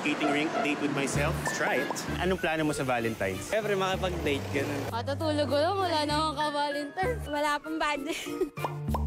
skating rink, date with myself. Let's try it. Anong plano mo sa Valentine's? Siyempre, makipag-date, ganun. Matutulog ko lang, wala na akong ka-Valentine's. Wala pang budget.